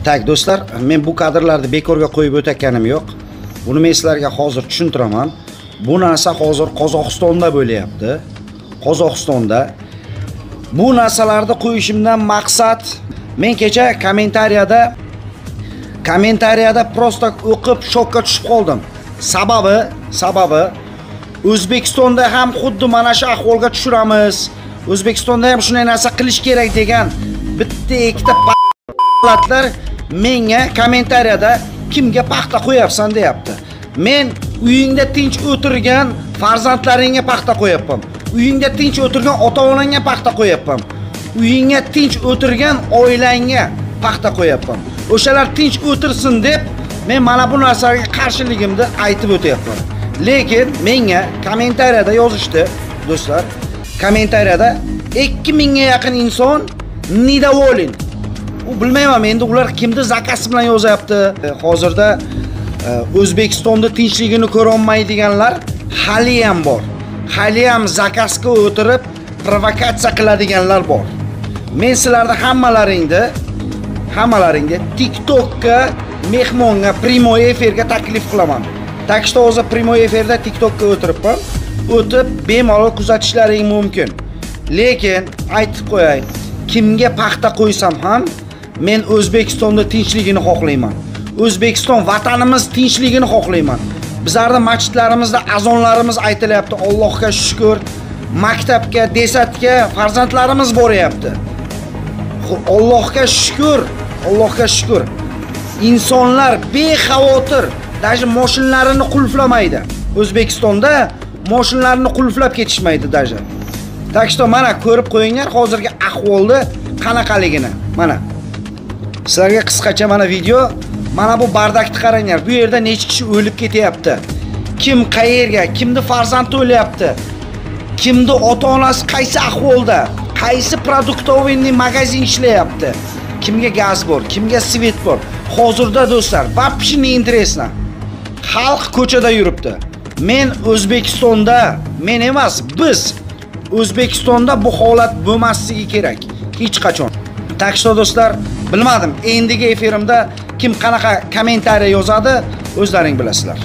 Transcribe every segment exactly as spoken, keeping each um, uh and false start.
Tak do'stlar, men bu kadrlarni bekorga qo'yib o'tayotganim yo'q. Buni men sizlarga hozir tushuntiraman. Bu narsa hozir Qozog'istonda bo'lyapti. Qozog'istonda bu narsalarni qo'yishimdan maqsad, men kecha kommentariyada kommentariyada prosta o'qib shokka tushib qoldim. Sababi, sababi O'zbekistonda ham xuddi mana shu ahvolga tushiramiz. O'zbekistonda ham shunday narsa qilish kerak degan bitta ikkita palatlar menga kommentariyada kimga paxta qo'yapsan deyapti. Men uyingda tinch o'tirgan farzandlaringga paxta qo'yapman. Uyingda tinch o'tirgan ota-onangga paxta qo'yapman. Uyingga tinch o'tirgan oilangga paxta qo'yapman. O'shalar tinch o'tirsin deb men mana bu narsaga qarshiligimni aytib o'tyapman. Lekin menga kommentariyada yozishdi, do'stlar. Kommentariyada ikki mingga yaqin inson nidavolin. U bilmayman, endi ular kimni zakasi bilan yozyapti. Hozirda O'zbekistonda tinchligini ko'ra olmaydiganlar hali ham bor. Hali ham zakasga o'tirib provokatsiya qiladiganlar bor. Men sizlarni hammalaringni hammalaringni TikTokka mehmonga primoy efirga taklif qilaman. Takishda hozir primoy efirda TikTokka o'tiribman. O'tib bemalol kuzatishlaring mumkin. Lekin aytib qo'yay, kimga paxta qo'ysam ham men O'zbekistonda tinchligini xohlayman. O'zbekiston vatanimiz tinchligini xohlayman. Bizlarning masjidlarimizda azonlarimiz aytilyapti. Allohga shukr. Maktabga, desatga farzandlarimiz boryapti. Allohga shukr. Allohga shukr. İnsanlar bexavotir, даже mashinalarini qulflamaydi. O'zbekistonda mashinalarini qulflab ketishmaydi даже. Takishda mana ko'rib qo'yinglar hozirgi ahvolni qanaqaligini. Mana sizlarga qisqacha mana video, mana bu bardakni qaranglar. Bu yerda necha kishi o'lib ketyapti. Kim qayerga, kimni farzandi o'lyapti? Kimni ota-onasi qaysi ahvolda? Qaysi produktovenniy magazin ishlayapti? Kimga gaz bor, kimga svet bor? Hozirda do'stlar, вообще не интересно. Xalq ko'chada yuribdi. Men O'zbekistonda, men emas, biz O'zbekistonda bu holat bo'lmasligi kerak. Hech qachon. Takishda do'stlar, bilmadim, endigi efirimda kim qanaqa kommentariy yozadi, o'zlaring bilasizlar.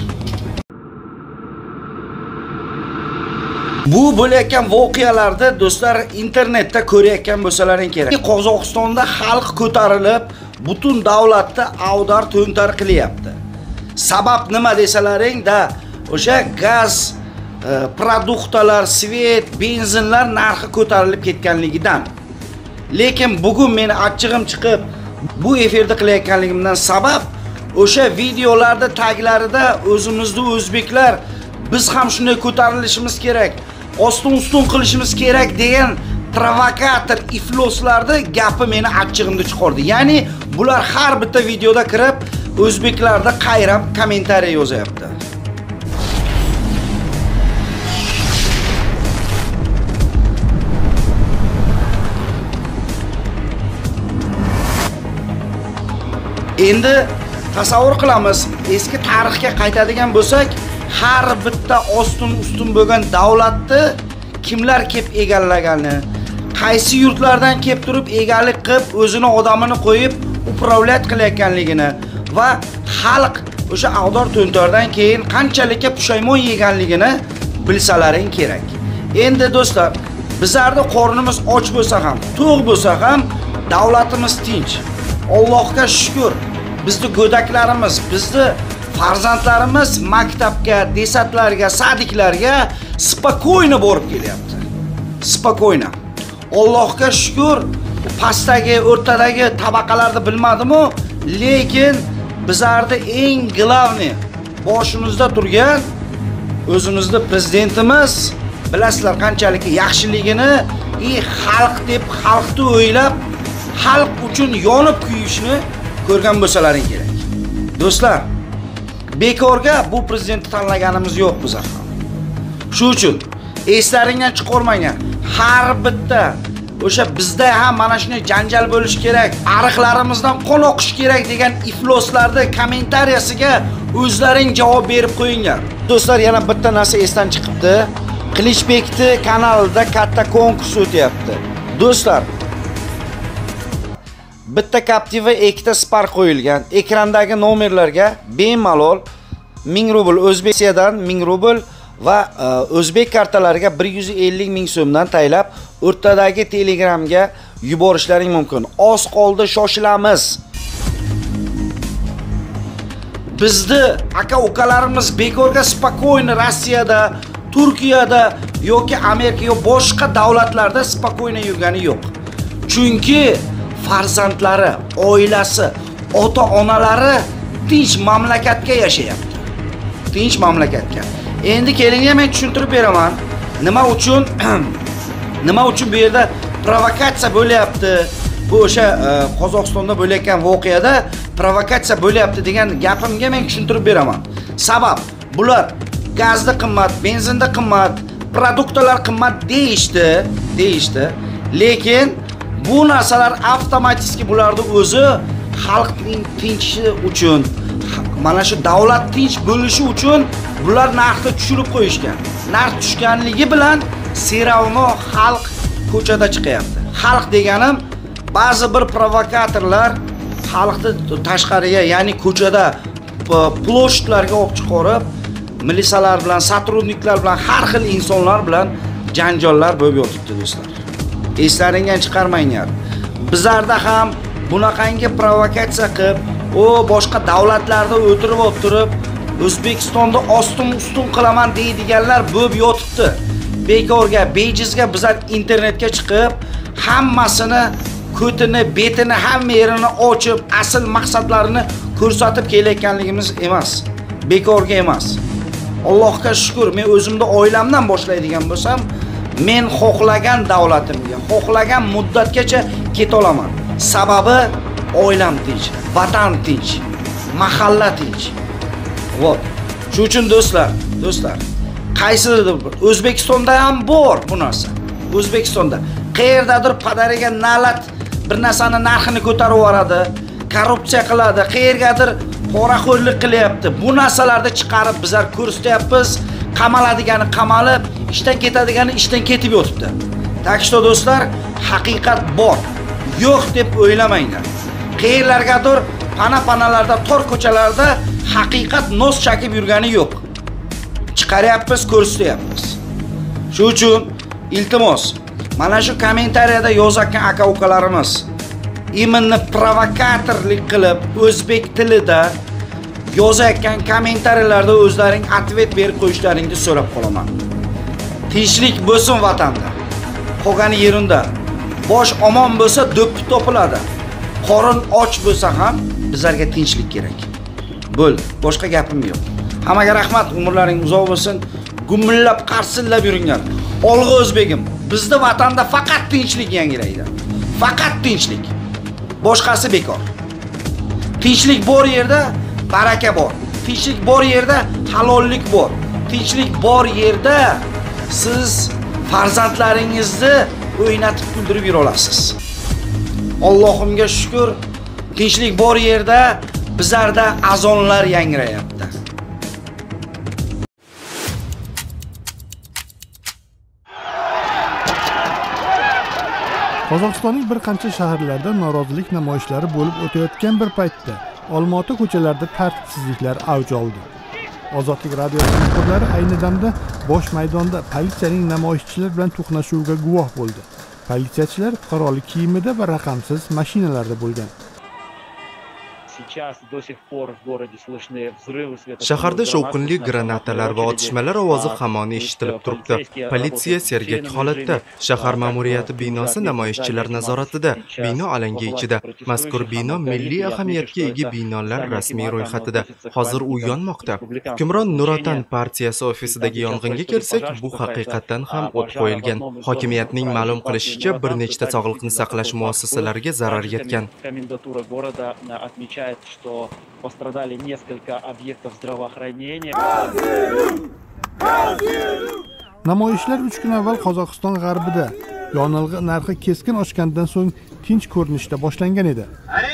Bu bo'layotgan voqealarda do'stlar internetda ko'rayotgan bo'lsalaring kerak. Qozog'istonda xalq ko'tarilib, butun davlatda avdar to'ntar qilyapti. Sabab nima desalaring da, o'sha gaz, produktlar, svet, benzinlar narxi ko'tarilib ketganligidan. Lekin bugun meni achchig'im chiqib, bu efirda qilayotganligimdan sabab o'sha videolarda taglarida o'zimizni o'zbeklar biz ham shunday ko'tarilishimiz kerak, ostin-ustun qilishimiz kerak degan provokator ifloslarni gapi meni achchig'imda chiqardi. Ya'ni bular har bitta videoda kirib o'zbeklarda qayrab kommentariy yozyapti. Endi tasavvur qilamiz, eski tarixga qaytadigan bo'lsak, har bitta ostin-ustun bo'lgan davlatni kimlar kelib egallagani, qaysi yurtlardan kelib turib egalik qilib, o'zini odamini qo'yib upravlat qilayotganligini va xalq o'sha avdor to'ntardan keyin qanchalikka pushaymon yeganligini bilsalaring kerak. Endi do'stlar, bizlarning qornimiz och bo'lsa ham, to'q bo'lsa ham davlatimiz tinch. Allohga shukr. Bizni go'daklarimiz, bizni farzandlarimiz maktabga, desatlarga, sadiklarga spakoyna borib kelyapti. Spakoyna. Allohga shukr, pastdagi, o'rtadagi tabaqalarni bilmadim-u, lekin bizlarda eng glavni boshimizda turgan o'zimizning prezidentimiz, bilasizlar qanchalik yaxshiligini, i xalq deb xalqni o'ylab, xalq uchun yonib kuyishni ko'rgan bo'lsalaring kerak. Do'stlar, bekorga bu prezidentni tanlaganimiz yo'q bizlar ham. Shu uchun eslaringdan chiqarmanglar. Har bitta o'sha bizda ham mana shunday janjal bo'lish kerak, ariqlarimizdan qon oqish kerak degan ifloslarni kommentariyasiga o'zlaring javob berib qo'yinglar. Do'stlar, yana bitta narsa esdan chiqibdi. Qilichbekni kanalida katta konkurs o'tyapti. Do'stlar, bitta Captiva, ikkita Spark qo'yilgan. Ekrandagi nomerlarga bemalol ming rubl O'zbekistadan ming rubl va o'zbek kartalariga bir yuz ellik ming so'mdan taylab o'rtadagi Telegramga yuborishlaring mumkin. Oz qoldi, shoshilamiz. Bizni aka-ukalarimiz bekorga spakoyni Rossiyada, Turkiyada yoki Amerika yoki boshqa davlatlarda spakoyni yurgani yo'q. Chunki farzandlari, oilasi, ota-onalari tinch mamlakatga yashayapti. Tinch mamlakatga. Endi keling, men tushuntirib beraman. Nima uchun nima uchun bu yerda provokatsiya bo'lyapti? Bu o'sha Qozog'istonda bo'layotgan voqeada provokatsiya bo'lyapti degan gapimga men tushuntirib beraman. Sabab bular gazda qimmat, benzinda qimmat, produktlar qimmat deyishdi, deyishdi. Lekin bu narsalar avtomatik bularning o'zi xalqning tinchi uchun, mana shu davlat tinch bo'lishi uchun bular narxni tushirib qo'yishgan. Narx tushganligi bilan seravno xalq ko'chada chiqyapti. Xalq deganim ba'zi bir provokatorlar xalqni tashqariga, ya'ni ko'chada ploshlarga olib chiqarib, militsiyalar bilan, sotrudniklar bilan, har xil insonlar bilan janjollar bo'lib yotibdi do'stlar. Eslaringdan chiqarmanglar. Bizlarda ham bunaqangi provokatsiya qilib, o boshqa davlatlarda o'tirib o'tirib, O'zbekistonda ostin ustun qilaman deydiganlar bo'lib yotibdi. Bekorga, bejizga bizlar internetga chiqib, hammasini, ko'tini, betini, hamma yerini ochib, asl maqsadlarini ko'rsatib kelayotganligimiz emas. Bekorga emas. Allohga shukr, men o'zimda oilamdan boshlaydigan bo'lsam, men xohlagan davlatimga, xohlagan muddatgacha keta olaman. Sababi oilam tinch, vatan tinch, mahalla tinch. Vot. Shuning uchun do'stlar, do'stlar, qaysidir O'zbekistonda ham bor bu narsa. O'zbekistonda qayerdadir padariga nalat bir narsani narxini ko'tarib yuboradi, korrupsiya qiladi, qayergadir poraxo'rlik qilyapti. Bu narsalarni chiqarib bizlar ko'rsatyapmiz. Qamaladigani qamalib, ishdan ketadigani ishdan ketib yotibdi. Tak что do'stlar, haqiqat bor. Yo'q deb o'ylamanglar. Qayerlargadir pana-panalarda, tor ko'chalarda haqiqat nos chakib yurgani yo'q. Chiqaryapmiz, ko'rsatyapmiz. Shuning uchun iltimos, mana shu kommentariyada yozayotgan aka-ukalarimiz imonni provokatorlik qilib o'zbek tilida yozayotgan kommentariyalarda o'zlaring atvet berib qo'yishlaringizni so'rab qolaman. Tinchlik bo'lsin vatanda. Qolgani yerunda. Bosh omon bo'lsa do'ppi topiladi. Qorin och bo'lsa ham bizlarga tinchlik kerak. Bo'l, boshqa gapim yo'q. Hammaga rahmat, umrlaring uzoq bo'lsin. Gumillab, qarsillab yuringlar. Olg'a o'zbegim, bizning vatanda faqat tinchlik yangraydi. Faqat tinchlik. Boshqasi bekor. Tinchlik bor yerda baraka bor. Tinchlik bor yerda halollik bor. Tinchlik bor yerda siz farzandlaringizni o'ynatib kuldirib yura olasiz. Allohimga shukr, tinchlik bor yerda bizlarda azonlar yangrayapti. Qozog'istonning bir qancha shaharlarida norozilik namoyishlari bo'lib o'tayotgan bir paytda Olma-ota ko'chalarida tartibsizliklar avj oldi. Ozodlik radiosi muxbirlari ayni damda bosh maydonda politsiyaning namoyishchilar bilan to'qnashuviga guvoh bo'ldi. Politsiyachilar qurolli kiyimida va raqamsiz mashinalarda bo'lgan. Shaharda shovqinli granatalar va otishmalar ovozi hamon eshitilib turibdi. Politsiya sergak holatda. Shahar ma'muriyati binosi namoyishchilar nazoratida. Bino alanga ichida. Mazkur bino milliy ahamiyatga ega binolar rasmiy ro'yxatida. Hozir u yonmoqda. Hukmron Nuratan partiyasi ofisidagi yong'inga kelsak, bu haqiqatan ham o't qo'yilgan. Hokimiyatning ma'lum qilishicha, bir nechta sog'liqni saqlash muassasalariga zarar yetgan. Что пострадали несколько объектов здравоохранения. Namoyishlar uch kun avval Qozog'iston g'arbida yonilg'i narxi keskin oshgandan so'ng tinch ko'rinishda boshlangan edi.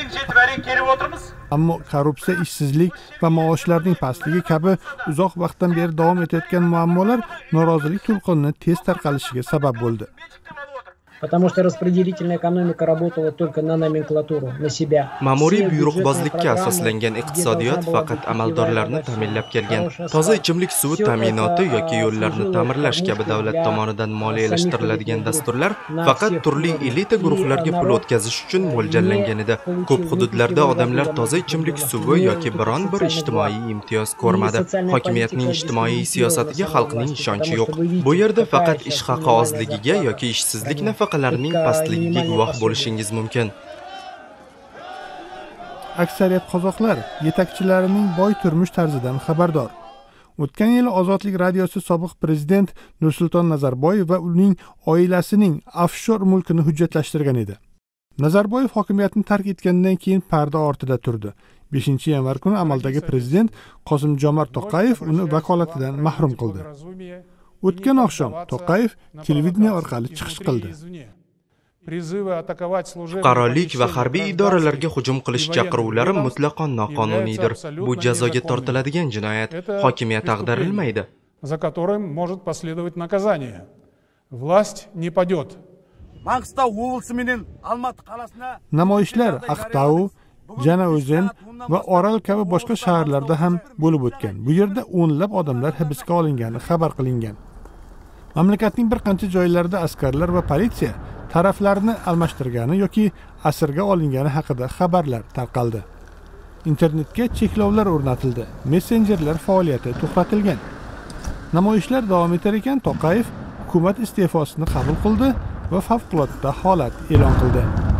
Ammo korrupsiya, ishsizlik va maoshlarning pastligi kabi uzoq vaqtdan beri davom etayotgan muammolar norozilik to'lqinini tez tarqalishiga sabab bo'ldi. Потому что распределительная экономика работала только на номенклатуру, на себя. Ma'muriy buyruqbozlikka asoslangan iqtisodiyot faqat amaldorlarni ta'minlab kelgan. Toza ichimlik suvi ta'minoti yoki yo'llarni ta'mirlash kabi davlat tomonidan moliyalashtiriladigan dasturlar faqat turli elita guruhlarga pul o'tkazish uchun mo'ljallangan edi. Ko'p hududlarda odamlar toza ichimlik suvi yoki biron bir ijtimoiy imtiyoz ko'rmadi. Hokimiyatning ijtimoiy siyosatiga xalqning ishonchi yo'q. Bu yerda faqat ish haqi ozligiga yoki ishsizlik nafaqalarining pastligiga guvoh bo'lishingiz mumkin. Aksariyat qozoqlar yetakchilarining boy turmush tarzidan xabardor. O'tgan yili Ozodlik radiosi sobiq prezident Nursulton Nazarboyev va uning oilasining offshor mulkini hujjatlashtirgan edi. Nazarboyev hokimiyatni tark etgandan keyin parda ortida turdi. beshinchi yanvar kuni amaldagi prezident Qosim-Jomart To'qayev uni vakolatidan mahrum qildi. O'tgan oqshom To'qayev televideniya orqali chiqish qildi. Fuqarolik va harbiy idoralarga hujum qilish chaqiruvlari mutlaqo noqonuniydir. Bu jazoga tortiladigan jinoyat. Hokimiyat ag'darilmaydi. За которым может последовать наказание. Власть не падет. Namoyishlar Aqtau, Janao'zan va Oral kabi boshqa shaharlarda ham bo'lib o'tgan. Bu yerda o'nlab odamlar hibsga olingani xabar qilingan. Mamlakatning bir qancha joylarida askarlar va politsiya taraflarni almashtirgani yoki asirga olingani haqida xabarlar tarqaldi. Internetga cheklovlar o'rnatildi. Messenjerlar faoliyati to'xtatilgan. Namoyishlar davom etar ekan, To'qayev hukumat iste'fosini qabul qildi va favqulodda holat e'lon qildi.